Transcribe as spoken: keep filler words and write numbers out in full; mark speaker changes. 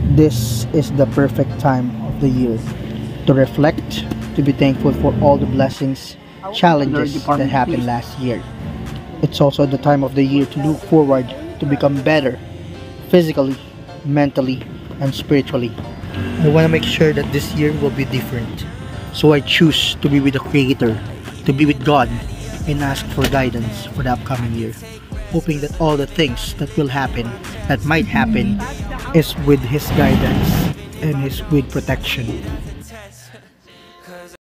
Speaker 1: This is the perfect time of the year to reflect, to be thankful for all the blessings, challenges that happened last year. It's also the time of the year to look forward to become better physically, mentally, and spiritually. I want to make sure that this year will be different. So I choose to be with the Creator, to be with God, and ask for guidance for the upcoming year. Hoping that all the things that will happen, that might happen, is with His guidance and is with protection.